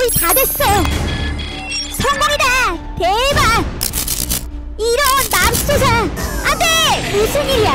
거의 다 됐어. 성공이다. 대박. 이런 맙소사. 안돼. 무슨 일이야?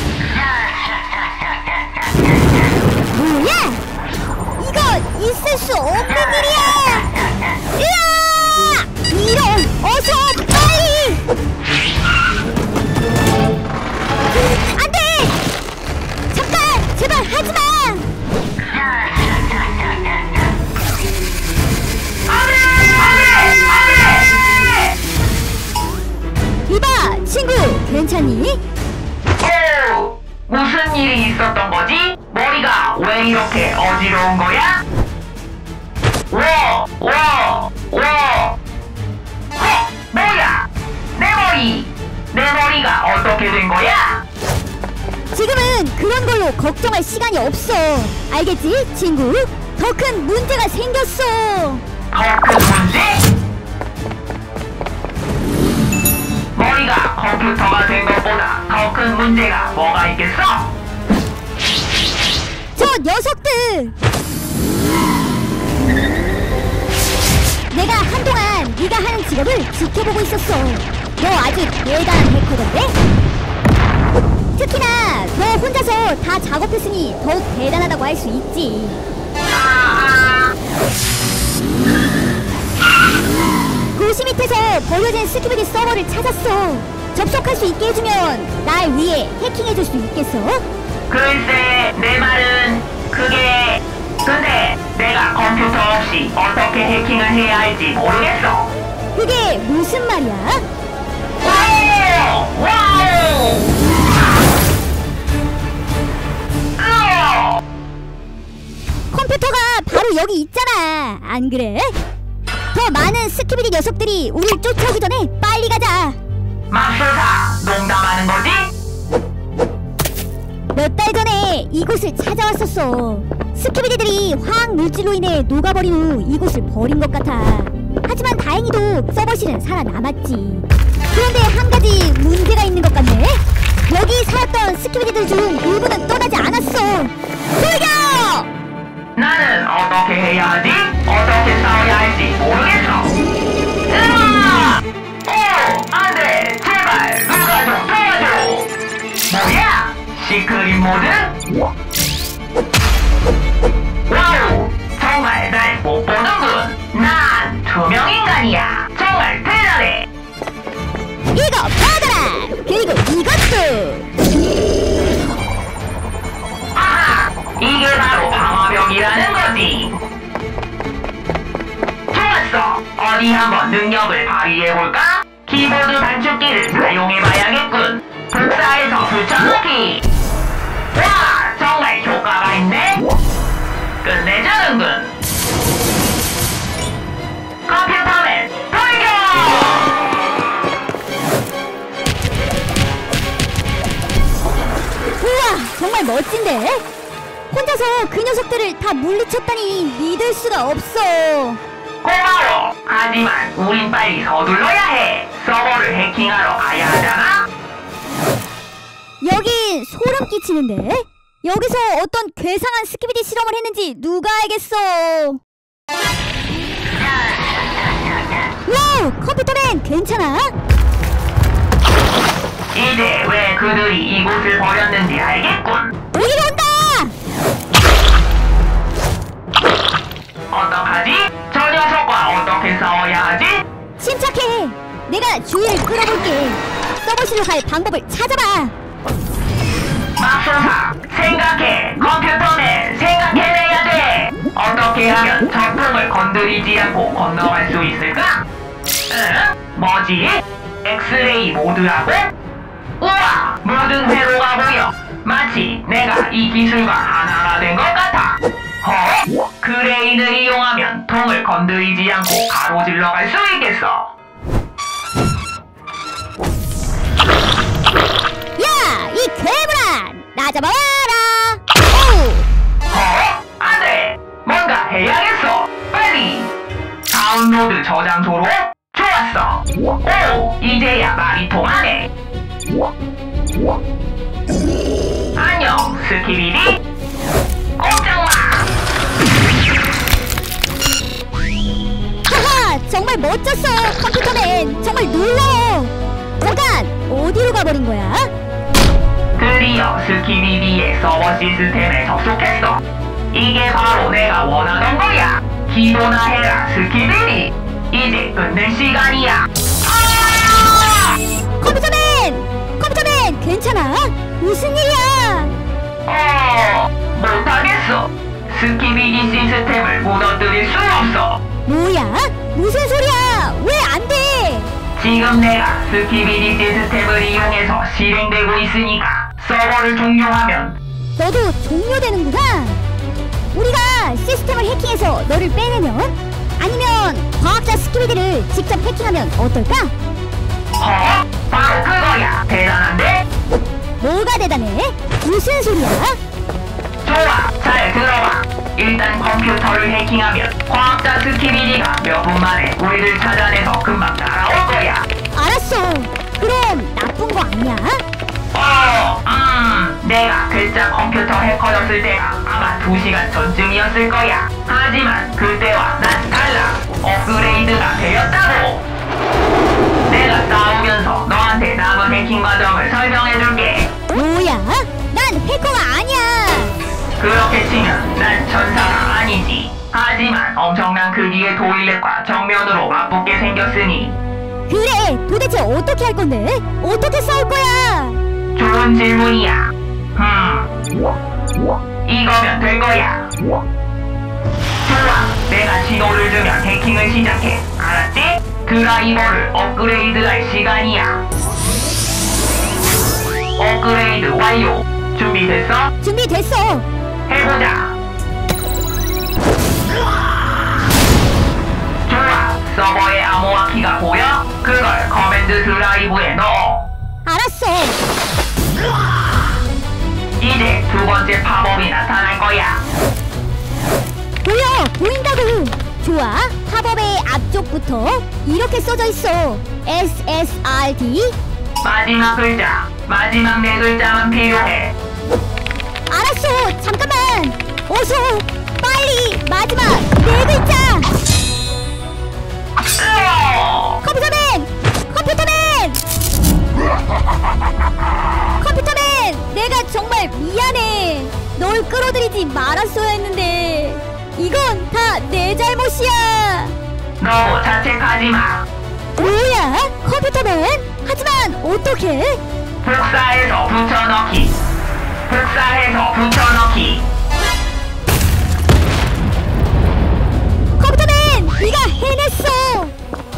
뭐야? 이건 있을 수 없는 일이야. 으아! 이런, 어서 빨리. 안돼. 잠깐, 제발 하지마. 이봐, 친구, 괜찮니? 무슨 일이 있었던 거지? 머리가 왜 이렇게 어지러운 거야? 뭐야? 내 머리가 어떻게 된 거야? 지금은 그런 걸로 걱정할 시간이 없어. 알겠지, 친구? 더 큰 문제가 생겼어. 더 큰 문제? 머리가 컴퓨터가 된 것보다 더 큰 문제가 뭐가 있겠어? 저 녀석들! 내가 한동안 네가 하는 직업을 지켜보고 있었어. 너 아주 대단한 해커던데? 특히나 너 혼자서 다 작업했으니 더욱 대단하다고 할 수 있지. 도시 밑에서 버려진 스키비디 서버를 찾았어. 접속할 수 있게 해주면 날 위해 해킹해줄 수 있겠어? 글쎄, 내 말은 그게... 근데 내가 컴퓨터 없이 어떻게 해킹을 해야 할지 모르겠어. 그게 무슨 말이야? 와우! 컴퓨터가 바로 여기 있잖아. 안 그래? 더 많은 스키비디 녀석들이 우릴 쫓아오기 전에 빨리 가자. 맙소사, 농담하는 거지? 몇 달 전에 이곳을 찾아왔었어. 스키비디들이 화학 물질로 인해 녹아버린 후 이곳을 버린 것 같아. 하지만 다행히도 서버실은 살아남았지. 그런데 한 가지 문제가 있는 것 같네. 여기 살았던 스키비디들 중 일부는 떠나지 않았어. 돌려! 나는 어떻게 해야 하지? 어떻게 싸워야 할지 모르겠어. 으아! 안돼! 제발 누가 좀 도와줘! 뭐야? 시크릿 모드? 와우! 정말 날 못 보는군. 난 투명인간이야. 정말 대단해. 이거 받아라! 그리고 이것도! 아하! 이게 바로 방어벽이라는 거지. 좋았어. 어디 한번 능력을 발휘해볼까? 키보드 단축키를 사용해봐야겠군. 불사에서 붙여넣기. 와! 정말 효과가 있네? 끝내주는군. 컴퓨터맨 돌격! 우와! 정말 멋진데? 혼자서 그 녀석들을 다 물리쳤다니 믿을 수가 없어. 고마워. 하지만 우린 빨리 서둘러야 해. 서버를 해킹하러 가야 하잖아. 여긴 소름 끼치는데? 여기서 어떤 괴상한 스키비디 실험을 했는지 누가 알겠어. 와우! 컴퓨터맨 괜찮아? 이제 왜 그들이 이곳을 버렸는지 알겠군. 여기로 온다! 어떡하지? 저 녀석과 어떻게 싸워야 하지? 침착해! 내가 주의를 끌어볼게. 서버실로 갈 방법을 찾아봐! 맙소사, 생각해. 컴퓨터맨 생각해내야 돼. 어떻게 하면 적품을 건드리지 않고 건너갈 수 있을까? 응? 뭐지? 엑스레이 모드라고? 우와! 모든 회로가 보여. 마치 내가 이 기술과 하나가 된 것 같아. 그레인을 이용하면 통을 건드리지 않고 가로질러 갈 수 있겠어. 야! 이 괴물아! 나 잡아와라! 오! 안돼! 뭔가 해야겠어! 빨리! 다운로드 저장소로? 좋았어! 오! 이제야 말이 통하네! 안녕, 스키비디! 꼼짝마! 정말 멋졌어 컴퓨터맨. 정말 놀라워. 잠깐 어디로 가버린 거야? 드디어 스키비디의 서버 시스템에 접속했어. 이게 바로 내가 원하던 거야. 기도나 해라 스키비디. 이제 끝낼 시간이야. 컴퓨터맨 괜찮아? 무슨 일이야? 못하겠어. 스키비디 시스템을 무너뜨릴 수 없어. 뭐야? 무슨 소리야? 왜 안 돼? 지금 내가 스키비디 시스템을 이용해서 실행되고 있으니까 서버를 종료하면 너도 종료되는구나. 우리가 시스템을 해킹해서 너를 빼내면? 아니면 과학자 스키비디를 직접 해킹하면 어떨까? 바로 그거야. 대단한데? 뭐가 대단해? 무슨 소리야? 좋아, 잘 들어봐. 일단 컴퓨터를 해킹하면 과학자 스키비디가 몇 분 만에 우리를 찾아내서 금방 날아올 거야. 알았어. 그럼 나쁜 거 아니야? 내가 글자 컴퓨터 해커였을 때가 아마 2시간 전쯤이었을 거야. 하지만 그때와 난 달라. 업그레이드가 되었다고. 내가 싸우면서 너한테 남은 해킹 과정을 설명해줄게. 뭐야? 난 해커가 아니야. 그렇게 치면 난 천사가 아니지. 하지만 엄청난 크기의 토일렛과 정면으로 맞붙게 생겼으니. 그래, 도대체 어떻게 할 건데? 어떻게 싸울 거야? 좋은 질문이야. 이거면 될 거야. 좋아, 내가 신호를 주면 해킹을 시작해. 알았지? 드라이버를 업그레이드할 시간이야. 업그레이드 완료. 준비됐어? 준비됐어. 해보자. 좋아, 서버의 암호화 키가 보여? 그걸 커맨드 드라이브에 넣어. 알았어. 이제 두 번째 팝업이 나타날 거야. 보인다고. 좋아, 팝업의 앞쪽부터 이렇게 써져 있어. SSRD. 마지막 글자, 마지막 네 글자만 필요해. 알았어. 잠깐만. 어서 빨리 마지막 네 글자. 컴퓨터맨, 내가 정말 미안해. 널 끌어들이지 말았어야 했는데 이건 다 내 잘못이야. 너무 자책하지 마. 뭐야, 컴퓨터맨? 하지만 어떡해? 복사해서 붙여넣기. 복사해서 붙여넣기. 컴퓨터맨, 네가 해냈어.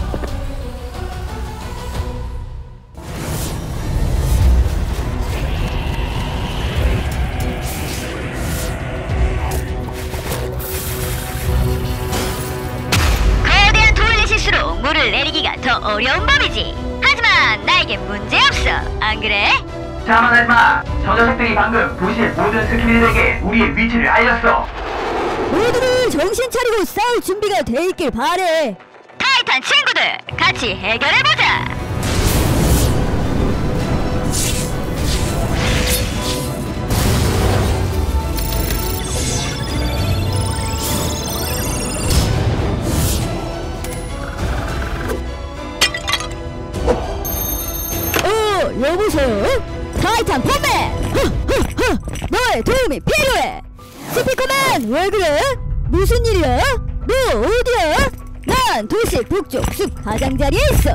거대한 토일렛 실수로 물을 내리기가 더 어려운 법이지. 하지만 나에겐 문제없어. 안 그래? 자만하지 마. 저 녀석들이 방금 도시의 모든 스키들에게 우리의 위치를 알렸어. 모두들 정신 차리고 싸울 준비가 돼 있길 바래. 타이탄 친구들, 같이 해결해보자. 여보세요? 타이탄 펌맨! 너의 도움이 필요해! 스피커맨, 왜 그래? 무슨 일이야? 너 어디야? 난 도시 북쪽 숲 가장자리에 있어.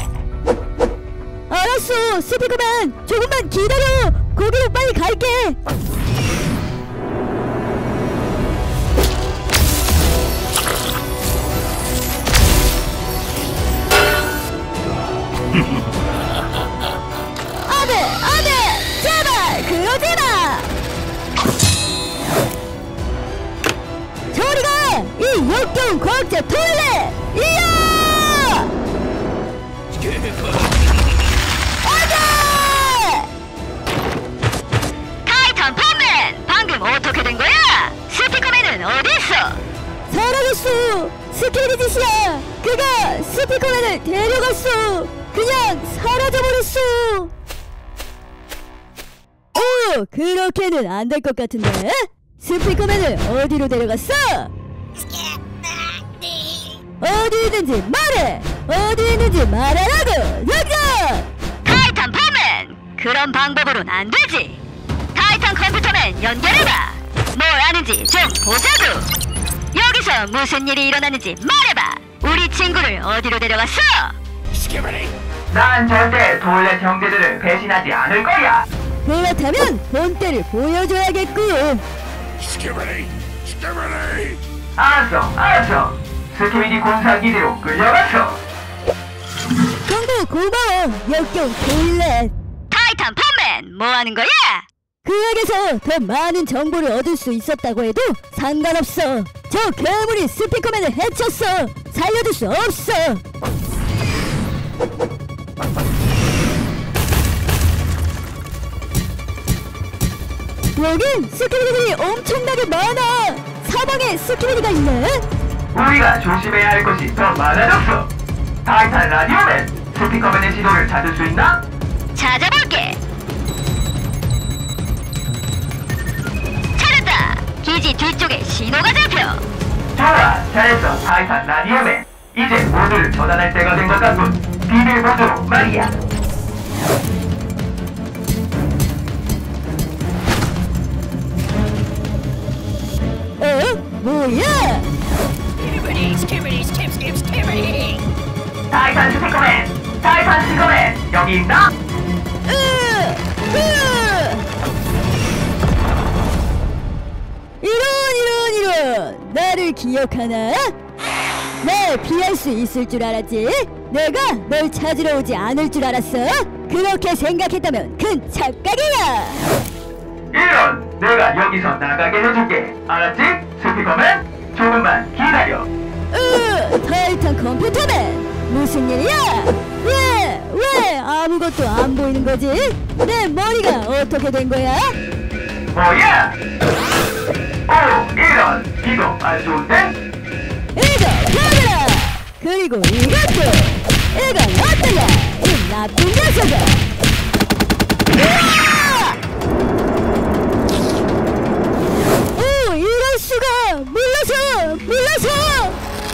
알았어, 스피커맨. 조금만 기다려. 거기로 빨리 갈게. 안돼! 제발 그러지 마! 저리가! 이 역겨운 과학자 토일렛! 이야! 안돼! 타이탄 펌맨, 방금 어떻게 된 거야? 스피커맨은 어디 있어? 사라졌어! 스키리 짓이야! 그가 스피커맨을 데려갔어! 그냥 사라져버렸어! 그렇게는 안 될 것 같은데? 스피커맨을 어디로 데려갔어? 어디든 있는지 말해! 어디 있는지 말하라고! 당장! 타이탄 펌맨! 그런 방법으로는 안 되지! 타이탄 컴퓨터맨 연결해봐! 뭘 아는지 좀 보자고! 여기서 무슨 일이 일어났는지 말해봐! 우리 친구를 어디로 데려갔어? 난 절대 돌렛 형제들을 배신하지 않을 거야. 그렇다면 본때를 보여줘야겠군! 알았어. 스키비디 군사기지로 끌려갔어. 정보 고마워! 역겨운 토일렛! 타이탄 펌맨! 뭐 하는 거야? 그에게서 더 많은 정보를 얻을 수 있었다고 해도 상관없어! 저 괴물이 스피커맨을 해쳤어! 살려줄 수 없어! 여긴 스키비디들이 엄청나게 많아! 사방에 스키비디가 있네? 우리가 조심해야 할 것이 더 많아졌어. 타이탄 라디오맨, 스피커맨의 신호를 찾을 수 있나? 찾아볼게! 찾았다! 기지 뒤쪽에 신호가 잡혀! 좋아, 잘했어, 타이탄 라디오맨. 이제 모두를 전환할 때가 된 것 같군. 비밀 모드로 말이야. 어? 뭐야? 타이탄 스피커맨, 여기 있나? 이런 나를 기억하나? 날 피할 수 있을 줄 알았지? 내가 널 찾으러 오지 않을 줄 알았어? 그렇게 생각했다면 큰 착각이야! 이런, 내가 여기서 나가게 해줄게. 알았지? 스피커맨, 조금만 기다려. 타이탄 컴퓨터맨! 무슨 일이야? 왜 아무것도 안 보이는 거지? 내 머리가 어떻게 된 거야? 뭐야? 오, 이런, 이거 안 좋은데? 이거 받아라! 그리고 이것도! 이건 어떠냐? 이 나쁜 녀석아! 오, 이럴 수가! 물러서!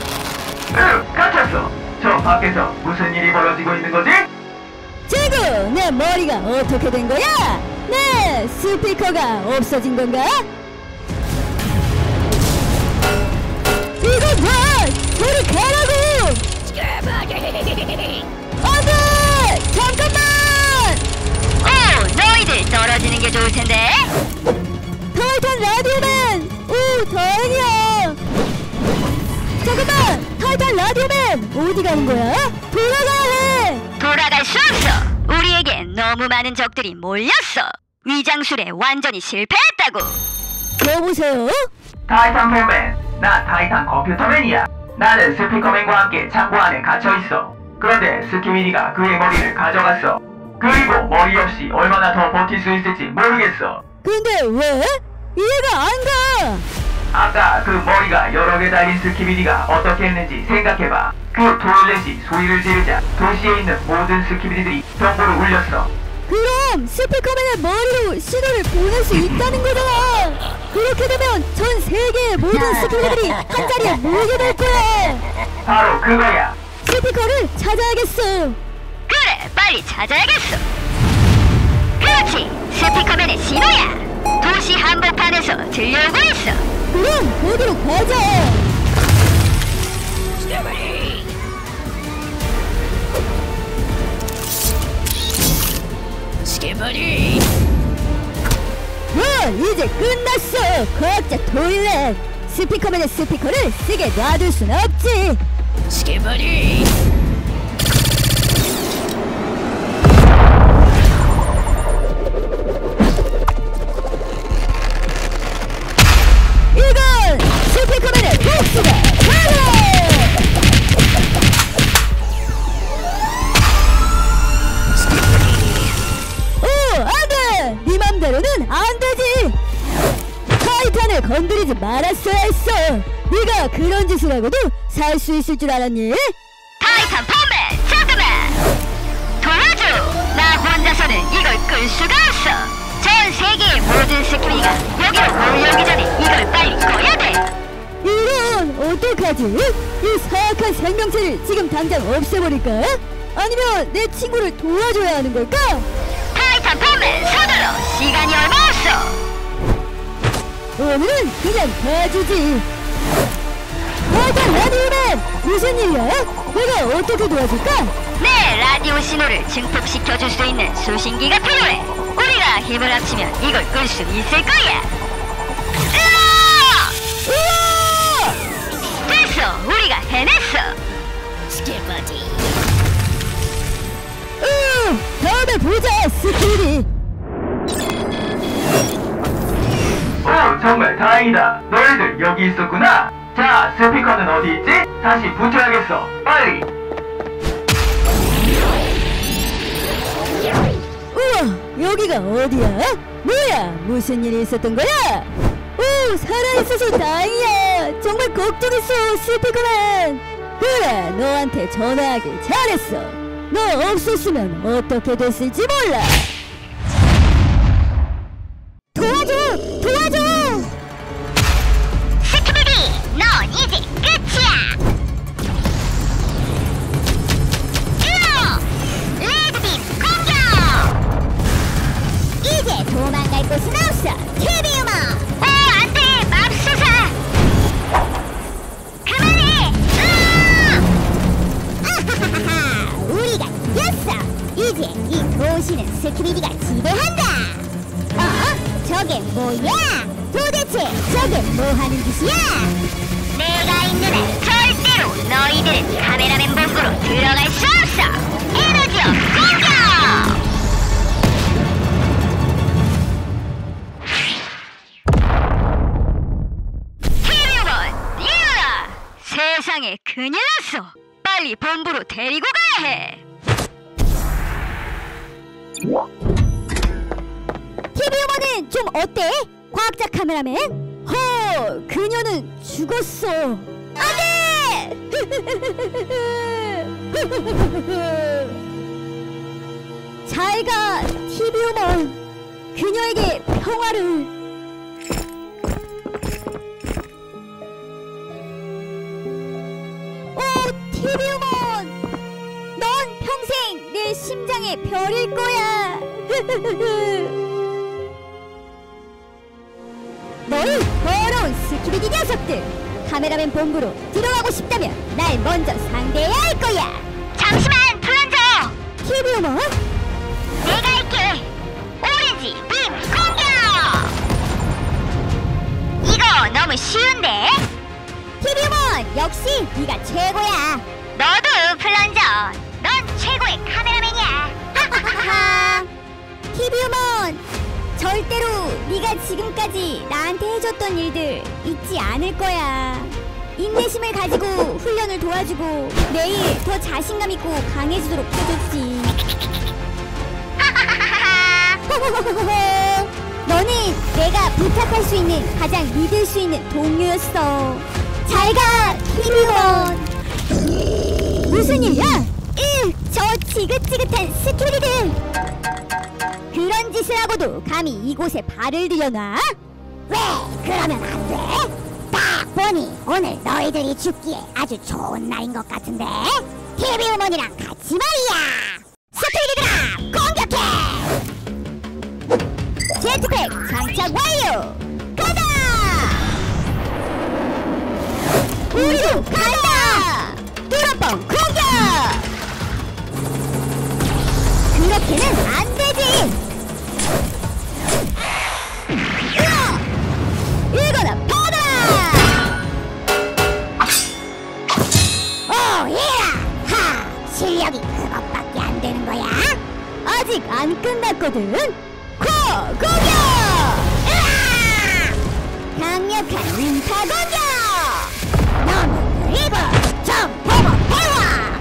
갇혔어. 저 밖에서 무슨 일이 벌어지고 있는 거지? 지구! 내 머리가 어떻게 된 거야? 내 스피커가 없어진 건가? 이거 봐! 저리 가라고! 안돼! 잠깐만! 너희들 떨어지는 게 좋을 텐데? 타이탄 라디오맨! 오, 다행이야! 잠깐만! 타이탄 라디오맨! 어디 가는 거야? 돌아가야 해! 돌아갈 수 없어! 우리에겐 너무 많은 적들이 몰렸어! 위장술에 완전히 실패했다고! 여보세요? 타이탄 팬맨, 나 타이탄 컴퓨터맨이야. 나는 스피커맨과 함께 창고 안에 갇혀있어. 그런데 스키미니가 그의 머리를 가져갔어. 그리고 머리 없이 얼마나 더 버틸 수 있을지 모르겠어. 근데 왜? 이해가 안 가! 아까 그 머리가 여러 개 달린 스키비디가 어떻게 했는지 생각해봐. 그 토일렛이 소리를 지르자 도시에 있는 모든 스키비디들이 정보를 울렸어. 그럼 스피커맨의 머리로 신호를 보낼 수 있다는 거잖아! 그렇게 되면 전 세계의 모든 스피커들이 한 자리에 모이게 될 거야! 바로 그거야. 스피커를 찾아야겠어! 그래, 빨리 찾아야겠어! 그렇지! 스피커맨의 신호야! 도시 한복판에서 들려오고 있어! 그럼 거기로 가자! 스키버리! 이제 끝났어! 과학자 토일렛! 스피커맨의 스피커를 쓰게 놔둘 순 없지! 스키버리! 이건 스피커맨의 복수다! 가라! 안돼! 네 맘대로는 안되지! 타이탄을 건드리지 말았어야 했어! 네가 그런 짓을 하고도 살 수 있을 줄 알았니? 타이탄 펌맨! 잠깐만! 도와줘! 나 혼자서는 이걸 끌 수가 없어! 전 세계의 모든 스키미가 여기로 몰려오기 전에 이걸 빨리 꺼야 돼! 이런 어떡하지? 이 사악한 생명체를 지금 당장 없애버릴까? 아니면 내 친구를 도와줘야 하는 걸까? 타이탄 폼맨 서둘러. 시간이 얼마 없어. 오늘은 그냥 봐주지. 타이탄 라디오맨! 무슨 일이야? 내가 어떻게 도와줄까? 내 라디오 신호를 증폭시켜줄 수 있는 수신기가 필요해. 우리가 힘을 합치면 이걸 끌 수 있을 거야. 으아! 우와! 됐어. 우리가 해냈어. 다음에 보자, 스키비. 오, 정말 다행이다. 너희들 여기 있었구나. 자, 스피커는 어디 있지? 다시 붙여야겠어. 빨리. 우와, 여기가 어디야? 뭐야, 무슨 일이 있었던 거야? 오, 살아있어서 다행이야. 정말 걱정했어, 스피커맨. 그래, 너한테 전화하길 잘했어. 너 없었으면 어떻게 됐을지 몰라. 도와줘! 도와줘! 스키비비, 넌 이제 끝이야. 으아! 레드빔 공격! 이제 도망갈 곳은 없어, TV우먼! 오, 안돼, 맙소사. 그만해. 아하하하! 우리가 이겼어! 이제 이 도시는 스키비디가 지배한다! 저게 뭐야? 도대체 저게 뭐하는 짓이야? 내가 있는 한 절대로 너희들은 카메라맨 본부로 들어갈 수 없어. 에너지업 공격! TV우먼, 일어나! 세상에 큰일 났어. 빨리 본부로 데리고 가야 해. TV우먼은 좀 어때? 과학자 카메라맨? 그녀는 죽었어. 안돼! 잘가, TV우먼. 그녀에게 평화를. TV우먼! 넌 평생 내 심장의 별일 거야. 너희 더러운 스키비디 녀석들! 카메라맨 본부로 들어가고 싶다면 날 먼저 상대해야 할 거야! 잠시만, 플런저! TV우먼? 내가 할게. 오렌지 빔 공격! 이거 너무 쉬운데? TV우먼! 역시 네가 최고야! 너도 플런저. 넌 최고의 카메라맨이야. 하하하하! TV우먼! 절대로 네가 지금까지 나한테 해줬던 일들 잊지 않을 거야. 인내심을 가지고 훈련을 도와주고 매일 더 자신감 있고 강해지도록 해줬지. 너는 내가 부탁할 수 있는 가장 믿을 수 있는 동료였어. 잘가, TV우먼. 무슨 일이야? 저 지긋지긋한 스키비디들. 그런 짓을 하고도 감히 이곳에 발을 들여놔? 왜 그러면 안 돼? 딱 보니 오늘 너희들이 죽기에 아주 좋은 날인 것 같은데? TV우먼이랑 같이 말이야! 스피디들아, 공격해! 제트팩 장착 완료! 가자! 우리도 간다! 뚜러뻥 공격! 그렇게는 안 되지! 이거나 받아라! 오, 얘라! 실력이 그것밖에 안 되는 거야? 아직 안 끝났거든? 공격! 강력한 인파 공격! 너는 그리고 좀 보고 배워!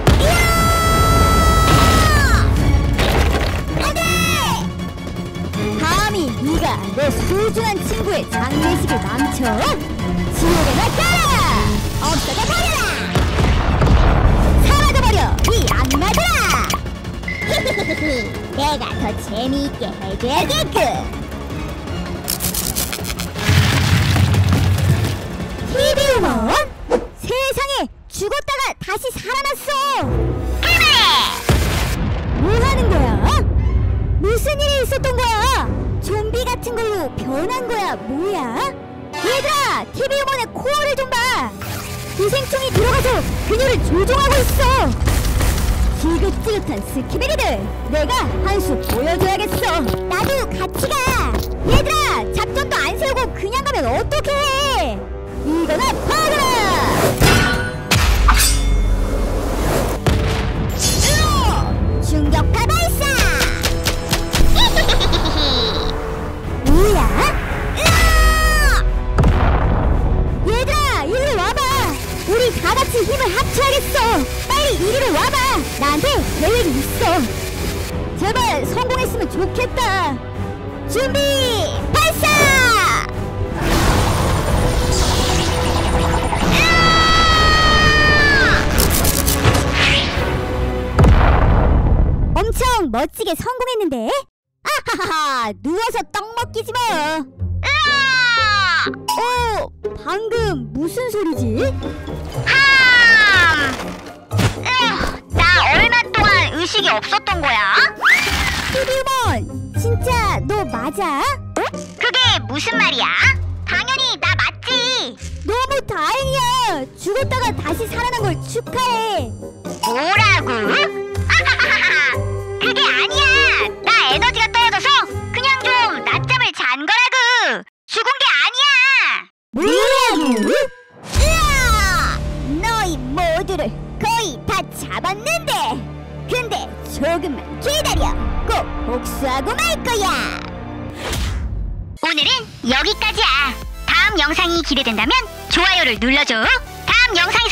감히 네가 내 소중한 친구의 장례식을 망쳐? 지옥에나 가라! 없어져 버려라! 사라져버려, 이 악마들아! 내가 더 재미있게 해줘야겠군! TV우먼? 이런? 세상에, 죽었다가 다시 살아났어. 그만해! 뭐 하는 거야? 무슨 일이 있었던 거야? 좀비 같은 걸로 변한 거야, 뭐야? 얘들아, TV 음원의 코어를 좀 봐. 기생충이 들어가서 그녀를 조종하고 있어. 지긋지긋한 스키비리들, 내가 한 수 보여줘야겠어. 나도 같이 가. 얘들아, 작전도 안 세우고 그냥 가면 어떡해? 이거나 받아라. 충격파 발사. 뭐야? 얘들아, 이리로 와봐. 우리 다 같이 힘을 합쳐야겠어. 빨리 이리로 와봐. 나한테 계획이 있어. 제발 성공했으면 좋겠다. 준비, 발사! 엄청 멋지게 성공했는데? 아하하하, 누워서 떡 먹기지 뭐. 방금 무슨 소리지? 나 얼마 동안 의식이 없었던 거야? TV몬, 진짜 너 맞아? 그게 무슨 말이야? 당연히 나 맞지. 너무 다행이야. 죽었다가 다시 살아난 걸 축하해. 뭐라고? 그게 아니야. 나 에너지가 떨어져서 그냥 좀 낮잠을 잔 거라고. 죽은 게 아니야. 뭐라고? 으아! 너희 모두를 거의 다 잡았는데. 근데 조금만 기다려. 꼭 복수하고 말 거야. 오늘은 여기까지야. 다음 영상이 기대된다면 좋아요를 눌러줘. 다음 영상